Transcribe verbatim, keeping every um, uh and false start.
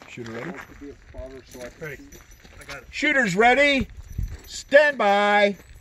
Shooter ready? Ready. I got it. Shooters ready. Stand by.